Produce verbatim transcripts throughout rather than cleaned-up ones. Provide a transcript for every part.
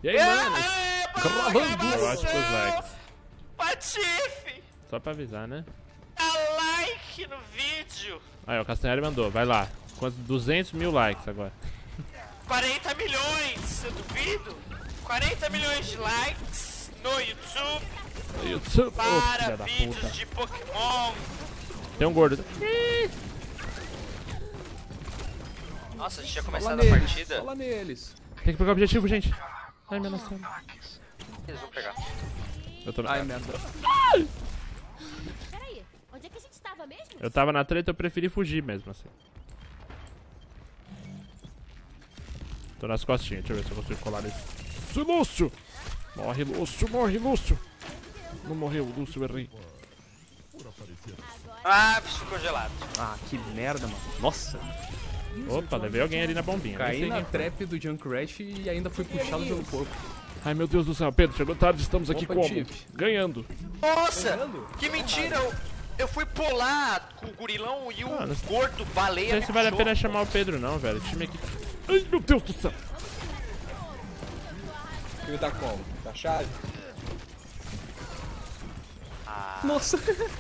E aí, mano? Cravando! Eu acho que os likes. Patife! Só pra avisar, né? Dá like no vídeo! Aí, o Castanhari mandou, vai lá. Quantos? duzentos mil likes agora. quarenta milhões, eu duvido. quarenta milhões de likes no YouTube No YouTube. para Ô, filha da vídeos puta. de Pokémon. Tem um gordo. Nossa, a gente tinha Fala começado a neles, partida. fala neles. Tem que pegar o objetivo, gente. Ai, meu nossa. Eles vão pegar. Eu tô Ai, merda. Peraí, onde é que a gente tava mesmo? Eu tava na treta, eu preferi fugir mesmo, assim. Tô nas costinhas, deixa eu ver se eu consigo colar nesse. Lúcio! Morre, Lúcio, morre, Lúcio! Não morreu, Lúcio, errei. Ah, ficou congelado. Ah, que merda, mano. Nossa. Opa, levei alguém ali na bombinha. nem Caí sei na quem foi. trap do Junkrat e ainda fui puxado pelo corpo. Ai, meu Deus do céu, Pedro, chegou tarde, estamos aqui Opa, como? Tiff. Ganhando. Nossa, que mentira. Eu, eu fui pular com o gurilão e o Ah, não- gordo baleia. Não sei me se vale a puxou. pena chamar o Pedro, não, velho. O time aqui. Ai, meu Deus do céu. Ele tá como? Tá chave? Nossa.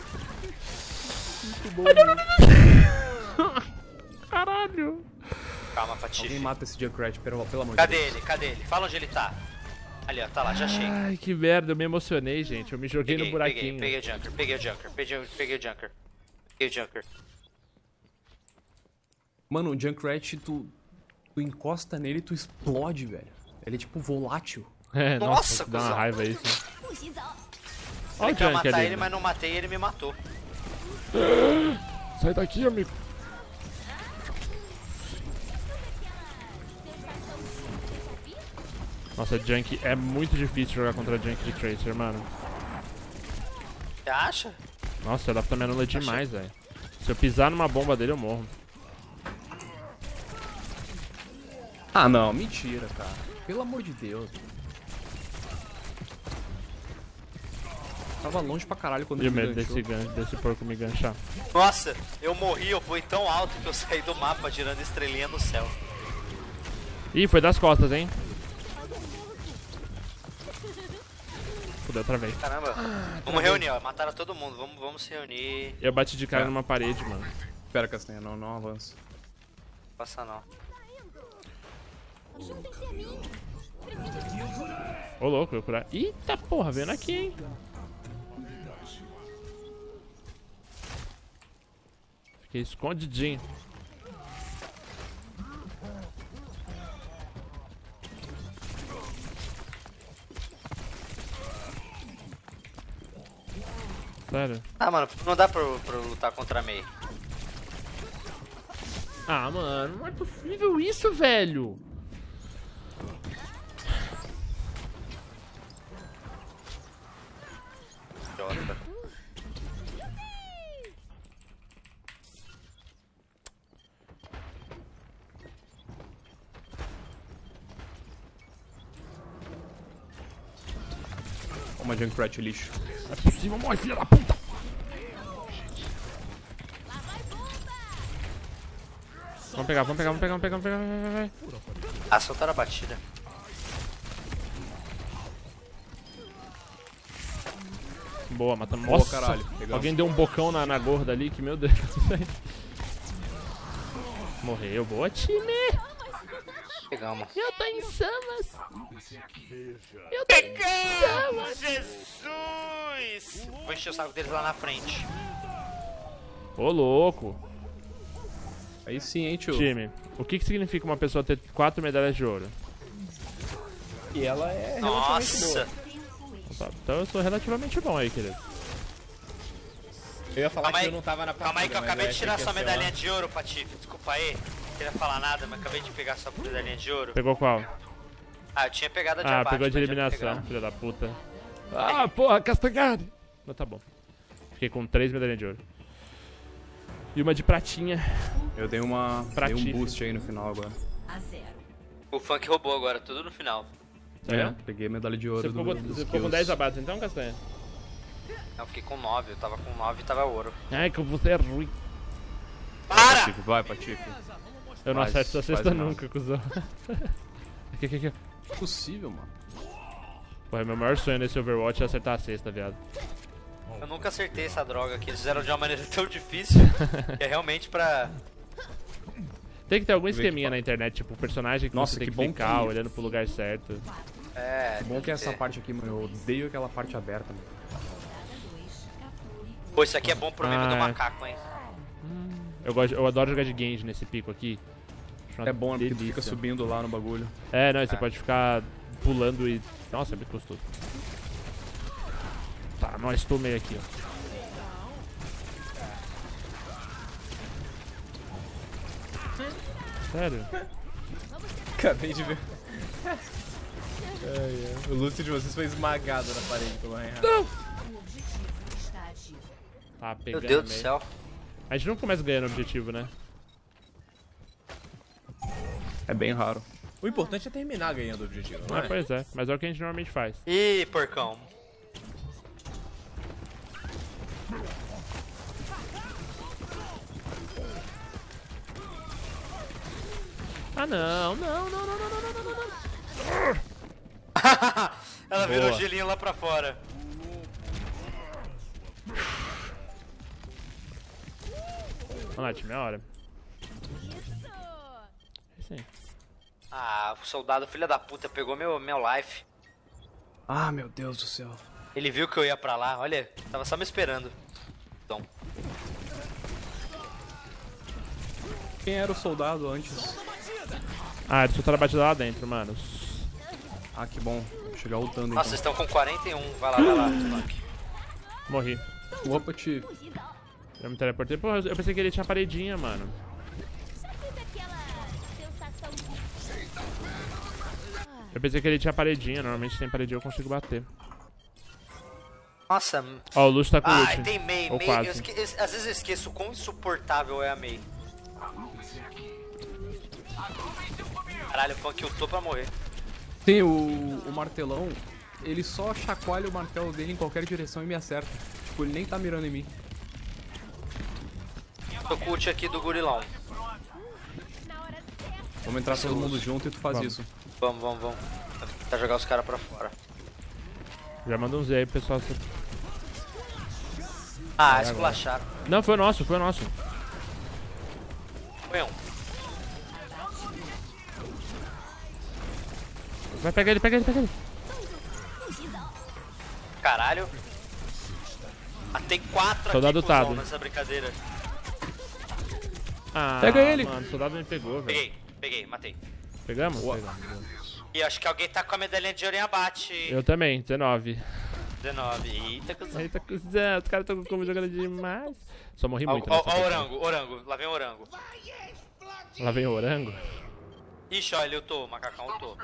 Caralho. Calma, Alguém Patife. mata esse Junkrat, pelo, pelo amor de Cadê Deus. ele? Cadê ele? Fala onde ele tá. Ali, ó, tá lá, já achei. Ai, que merda, eu me emocionei, gente. Eu me joguei Peguei, no peguei, buraquinho. peguei o Junker, peguei o Junker, peguei, o- peguei o Junker. Peguei o Junker. Mano, o Junkrat, tu, tu encosta nele e tu explode, velho. Ele é tipo volátil. É, Nossa, nossa, dá uma cuzão. raiva isso. Olha Eu o queria Junk matar ali. ele, mas não matei ele me matou. Sai daqui, amigo. Nossa, Junk é muito difícil jogar contra Junk de Tracer, mano. Você acha? Nossa, ela tá me anula demais, velho. Se eu pisar numa bomba dele, eu morro. Ah, não, mentira, cara. Pelo amor de Deus. Tava longe pra caralho quando E o ele me medo ganchou. desse, gan- desse porco me ganchar. Nossa, eu morri, eu fui tão alto que eu saí do mapa girando estrelinha no céu. Ih, foi das costas, hein? Fudeu, travei. Caramba. Vamos reunir, ó. Mataram todo mundo. Vamos, vamos se reunir. Eu bati de cara É. numa parede, mano. Espera, Castanha, não, não avança. Passa não. Juntem-se a mim. Ô, louco, eu curar. Eita porra, vendo aqui, hein? Fiquei escondidinho. Sério? Ah, mano, não dá pra, pra eu lutar contra a Mei. Ah, mano, não é possível isso, velho. Idiota. Toma, Junkrat, lixo. Não é possível, morre, filha da puta. Vamos pegar, vamos pegar, vamos pegar, vamos pegar, vamos pegar, vai, vai, vai. Ah, soltaram a batida. Boa, matamos. Boa, Nossa, caralho, pegamos. alguém deu um bocão na, na gorda ali, que meu Deus. Morreu, boa time. Pegamos. Eu tô em chamas. Eu tô em chamas. Jesus! Vou encher o saco deles lá na frente. Ô, louco. Aí sim, hein, tio. Time, o que que significa uma pessoa ter quatro medalhas de ouro? E ela é relativamente boa. Nossa! Tá, então eu sou relativamente bom aí, querido. Eu ia falar Calma que aí, eu não tava na partida. calma aí que eu mas acabei de achei tirar que ia sua ser medalhinha uma- de ouro, Patife. Desculpa aí. Não queria falar nada, mas acabei de pegar sua medalhinha de ouro. Pegou qual? Ah, eu tinha pegado a de Ah, abate, pegou de mas já eliminação, pegaram. filha da puta. Ah, porra, Castanhari! Não, tá bom. Fiquei com três medalhinhas de ouro. E uma de pratinha. Eu dei uma. Dei Pratife. um boost aí no final agora. O funk roubou agora, tudo no final. É? Peguei a medalha de ouro Você ficou, do, com- dos você ficou com kills. dez abates então, Castanha? Não, eu fiquei com nove, eu tava com nove e tava ouro. Ai, como você é ruim. Para! Patife, vai, Patife. Eu não Faz- acerto essa faz cesta nada. nunca, cuzão. Aqui, aqui, aqui. Impossível, mano. Porra, meu maior sonho nesse Overwatch é acertar a cesta, viado. Eu nunca acertei essa droga aqui. Eles fizeram de uma maneira tão difícil que é realmente pra... Tem que ter algum esqueminha na internet, tipo, o personagem que Nossa, você tem que que, bom ficar que- olhando pro lugar certo. É, Bom que é essa ter. parte aqui, mano. Eu odeio aquela parte aberta, mano. Pô, isso aqui é bom pro meme Ah, do é. macaco, hein? Eu, gosto, eu adoro jogar de Genji nesse pico aqui. Acho uma É bom, né? Porque tu delícia. fica subindo lá no bagulho. É, não, e você pode ficar pulando e... Nossa, é muito gostoso. Tá, nós tomei aqui, ó. Sério? Acabei de ver. Ai, ai. O Lúcio de vocês foi esmagado na parede pelo Reinhardt. Tá Meu pegando Deus do meio. céu. A gente não começa ganhando objetivo, né? É bem raro. O importante é terminar ganhando o objetivo, não Ah, é? pois é, mas é o que a gente normalmente faz. Ih, porcão. Ah, não, não, não, não, não, não, não, não, não. Ela virou Boa. gelinho lá pra fora. Vamos lá, time, é hora. É sim. Ah, o soldado filha da puta pegou meu, meu life. Ah, meu Deus do céu. Ele viu que eu ia pra lá, olha, tava só me esperando. Então, Quem era o soldado antes? Ah, eles soltaram a batida lá dentro, mano. Ah, que bom. Vou chegar lutando nossa, vocês então. estão com quarenta e um. Vai lá, vai lá, Tupac. Morri. Opa, te... Eu me teleportei. Porra, eu pensei que ele tinha paredinha, mano. Sabe daquela sensação de... Eu pensei que ele tinha paredinha. Normalmente tem paredinha, eu consigo bater. Nossa, Ó, o Lúcio tá com ai, ult. tem Mei, Ou Mei. quase. Eu esque... Às vezes eu esqueço o quão insuportável é a Mei. Caralho, o funk eu tô pra morrer. Tem o, o martelão, ele só chacoalha o martelo dele em qualquer direção e me acerta. Tipo, ele nem tá mirando em mim. Tô com o ult aqui do gurilão. Vamos entrar todo mundo junto e tu faz Vamos. isso. Vamos, vamos, vamos. Vou tentar jogar os caras pra fora. Já manda um Z aí, pessoal. Ah, esculacharam. Não, foi nosso, foi nosso. Foi um. Vai, pega ele, pega ele, pega ele. Caralho. Ah, tem quatro Soldado aqui, cuzão, Tado. nessa brincadeira. Ah, Pega ele. Mano, o soldado me pegou, velho. Peguei, peguei, matei. Pegamos? Boa. Pegamos. E acho que alguém tá com a medalhinha de ouro em abate. Eu também, dezenove. dezenove. Eita, cuzão. Eita, cuzão, os caras estão como jogando demais. Só morri Ó, muito ó, nessa ó, partida. orango, orango. Lá vem o orango. Lá vem o orango. Ixi, olha, eu tô, o macacão eu tô.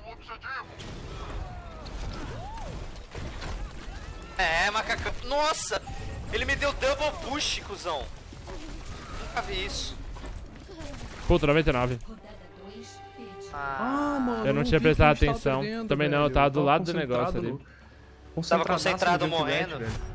É, macacão. Nossa! Ele me deu double push, cuzão. Nunca vi isso. Puta, noventa e nove. Ah, mano. Eu não vi tinha que prestado a gente tava atenção. perdendo, Também não, eu velho. tava do lado do concentrado negócio ali. no- Tava concentradaço concentrado no Junkrat, morrendo. velho.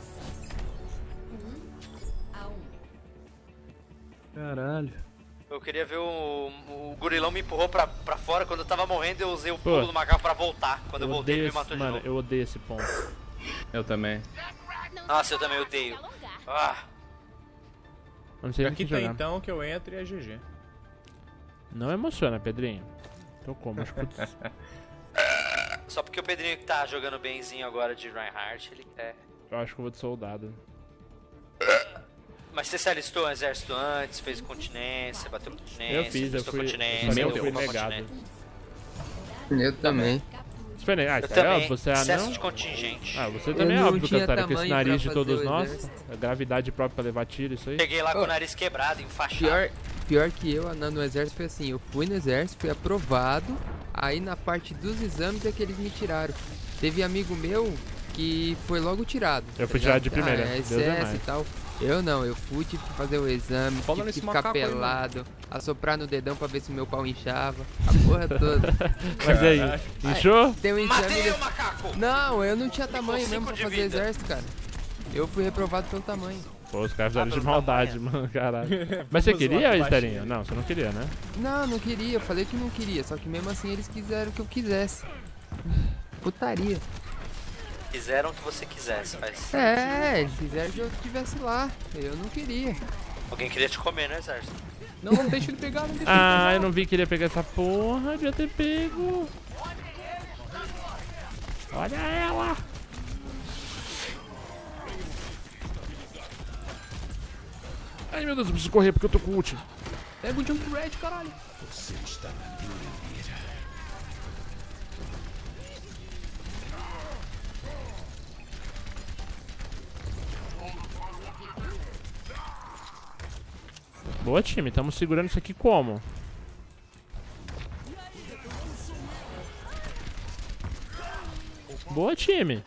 Caralho. Eu queria ver o. O gurilão me empurrou pra, pra fora. Quando eu tava morrendo, eu usei o Pô. pulo do macaco pra voltar. Quando eu, Eu voltei, odeio ele me esse, matou mano, de novo. eu odeio esse ponto. Eu também. Nossa, eu também odeio. Ah, Eu não sei nem o Aqui que tá jogar. então que eu entro e é G G. Não emociona, Pedrinho. Tô como, acho que... só porque o Pedrinho tá jogando benzinho agora de Reinhardt, ele quer. eu acho que eu vou de soldado. Mas você se alistou no exército antes, fez continência, bateu continência, Eu fiz, eu prestou fui... continência, Também eu deu fui uma negado. continência. Eu também. Você foi negado? Eu Ah, é também, óbvio, você é excesso anão? de contingente. Ah, você também é não óbvio, tinha Cantara, com esse tamanho nariz pra de todos fazer o nós. exército. A gravidade própria pra levar tiro, isso aí. Cheguei lá com Oh. o nariz quebrado, enfaixado. Pior, pior que eu, andando no exército, foi assim, eu fui no exército, fui aprovado, aí na parte dos exames é que eles me tiraram. Teve amigo meu que foi logo tirado. Eu fui tá tirado de ligado? primeira, Ah, é Deus é excesso mais. e tal. Eu não, eu fui, tive que fazer o exame, Fala tive nesse que ficar macaco aí, mano. pelado, assoprar no dedão pra ver se o meu pau inchava, a porra toda. Mas e aí, inchou? Tem um exame... Matei de- o macaco! Não, eu não tinha tamanho cinco mesmo pra de fazer vida. exército, cara. Eu fui reprovado pelo tamanho. Pô, os caras fizeram Ah, de pelo maldade, tamanho. mano, caralho. Mas você Vamos queria, zoar com Esterinho? baixinho. Não, você não queria, né? Não, não queria, eu falei que não queria, só que mesmo assim eles quiseram que eu quisesse. Putaria. Fizeram o que você quisesse, faz. É, eles quiseram que eu estivesse lá. Eu não queria. Alguém queria te comer no exército. Não, não deixa ele pegar, não deixa ele Ah, pegar. eu não vi que ele ia pegar essa porra. Devia ter pego. Olha ela. Ai, meu Deus, eu preciso correr porque eu tô com ult. Pega o Jump Red, caralho. Boa, time. Estamos segurando isso aqui como? Boa, time.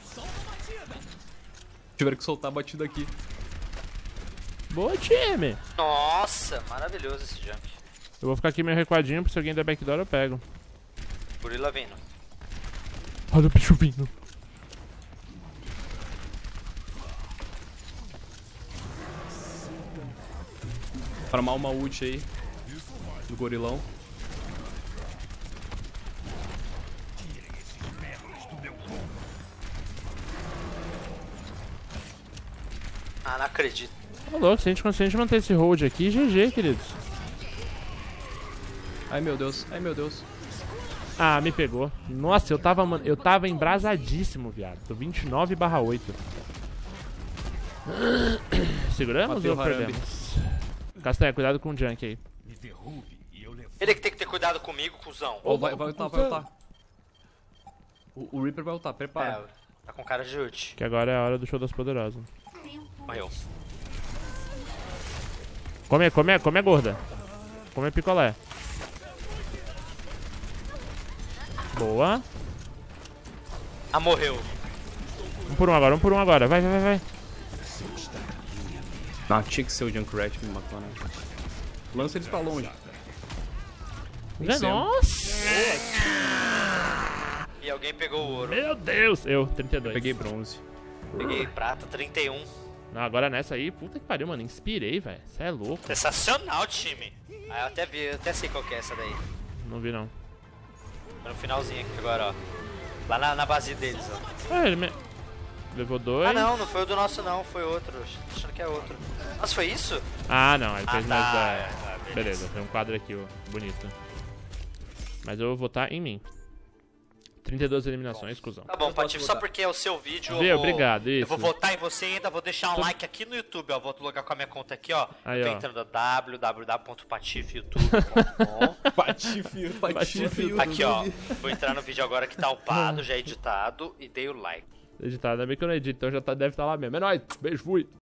Tiveram que soltar a batida aqui. Boa, time. Nossa, maravilhoso esse jump. Eu vou ficar aqui meio recuadinho, porque se alguém der backdoor eu pego. Gorila vindo. Olha o bicho vindo. Farmar uma ult aí. Do gorilão. Ah, não acredito. Tá louco, se a gente conseguir manter esse hold aqui, G G, queridos. Ai meu Deus, ai meu Deus. Ah, me pegou. Nossa, eu tava, mano, eu tava embrasadíssimo, viado. Tô vinte e nove barra oito. Seguramos Bateu ou o Harambe. perdemos? Castanha, cuidado com o junk aí. Ele que tem que ter cuidado comigo, cuzão. Ó, vai, vai ultar, vai ultar. O, o Reaper vai ultar, prepara. É, tá com cara de ult. Que agora é a hora do show das poderosas. Morreu. Come, come, come, gorda. Come picolé. Boa. Ah, morreu. Um por um agora, um por um agora. Vai, vai, vai, vai. Ah, tinha que ser o Junkrat que me matou, né? Lança eles pra longe. Vencemos. Nossa! E alguém pegou o ouro. Meu Deus! Eu, trinta e dois. Peguei bronze. Peguei prata, trinta e um. Não, agora nessa aí, puta que pariu, mano. Inspirei, velho. Você é louco. Sensacional, time. Ah, eu até vi, eu até sei qual que é essa daí. Não vi, não. Foi no finalzinho aqui agora, ó. Lá na, na base deles, ó. Ah, ele me... Levou dois. Ah, não, não foi o do nosso não, foi outro. Achando que é outro. Nossa, foi isso? Ah, não. Ele Ah, fez tá. mais da... é, tá, beleza. Beleza, tem um quadro aqui, ó. Bonito. Mas eu vou votar em mim. trinta e duas eliminações, cuzão. Tá bom, Patife, só porque é o seu vídeo, Viu? eu vou... Obrigado, Eu isso. vou votar em você e ainda vou deixar um like aqui no YouTube, ó. Vou logar com a minha conta aqui, ó. Aí, eu tô ó. entrando no w w w ponto patife youtube ponto com. Patife, patife. Aqui, ó. Vou entrar no vídeo agora que tá upado, já editado, e dei o like. Editado, ainda bem que eu não edito, então já tá, deve estar lá mesmo. É nóis, beijo, fui.